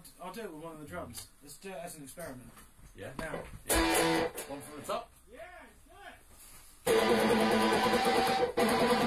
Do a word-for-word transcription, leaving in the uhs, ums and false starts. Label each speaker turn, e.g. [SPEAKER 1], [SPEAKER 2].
[SPEAKER 1] I'll do it with one of the drums. Let's do it as an experiment.
[SPEAKER 2] Yeah.
[SPEAKER 1] Now.
[SPEAKER 2] Yeah. One from the top.
[SPEAKER 1] Yeah, do it.